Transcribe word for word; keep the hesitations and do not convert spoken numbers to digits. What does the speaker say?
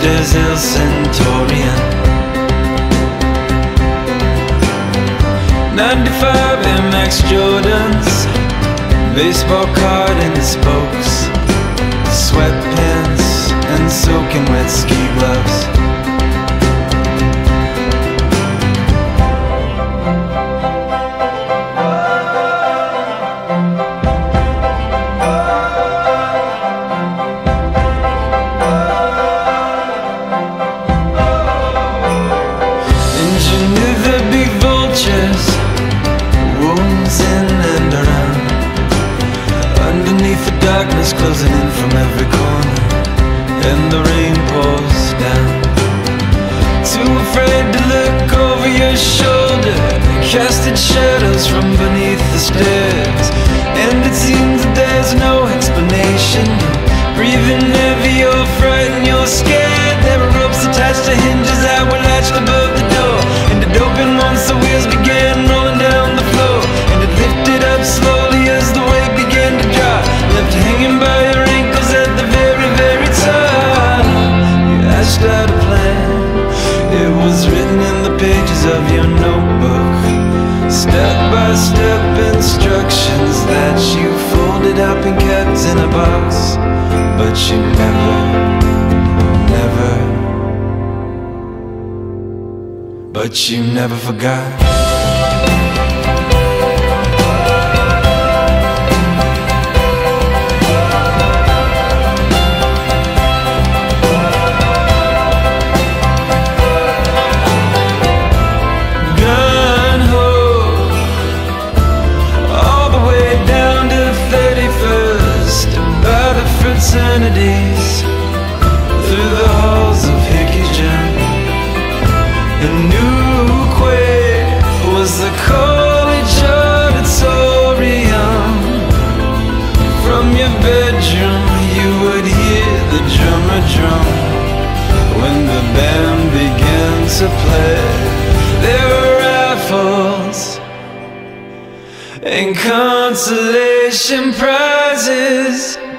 Desert Centurion. ninety-five Air Max Jordans, baseball card in the spokes, sweatpants and soaking wet ski gloves. Engineer the big vultures, wounds in and around, underneath the darkness closing in from every corner, and the rain pours down. Too afraid to look over your shoulder, casted shadows from beneath the stairs, and it seems that there's no explanation. Breathing heavy, you're frightened, you're scared. There are ropes attached to hinges that were latched above the door, and it opened once the wheels began rolling down the floor, and it lifted up slowly as the weight began to drop, left hanging by your ankles at the very, very top. You asked out a plan, it was written in the pages of your notebook, step-by-step instructions that you folded up and kept in a box. But you never, never, but you never forgot. Fraternities through the halls of Hickey's gym. And New Quay was the college auditorium. From your bedroom you would hear the drummer drum when the band began to play. There were raffles and consolation prizes,